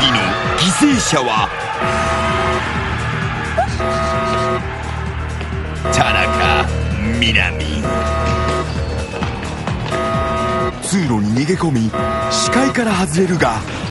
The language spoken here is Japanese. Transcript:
の犠牲者は田中みな実。通路に逃げ込み視界から外れるが